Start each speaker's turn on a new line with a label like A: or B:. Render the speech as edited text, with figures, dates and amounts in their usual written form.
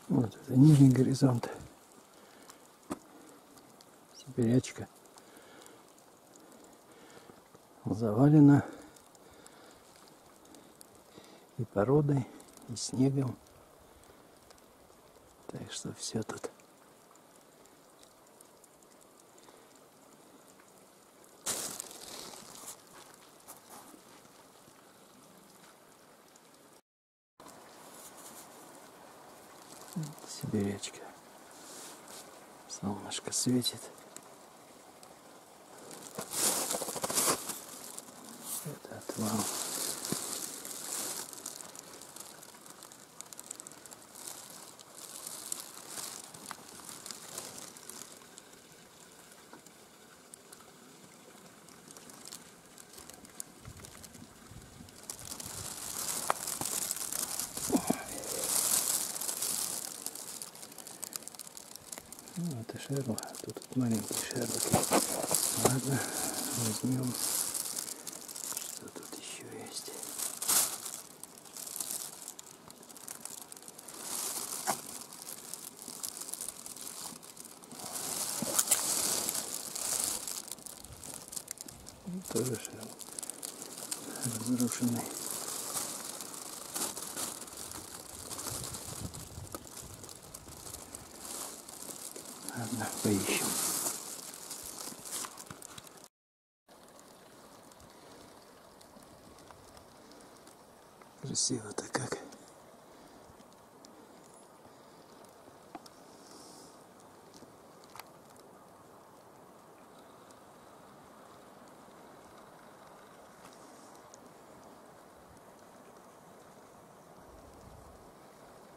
A: Вот это нижний горизонт. Сибирячка завалена и породой, и снегом. Так что все тут. Сибирячка. Солнышко светит. Это отвал. Ну, это шерлок, а тут маленький шерлок. Ладно, возьмем. Что тут еще есть? Тоже шерлок. Разрушенный. Ладно, поищем. Красиво-то как.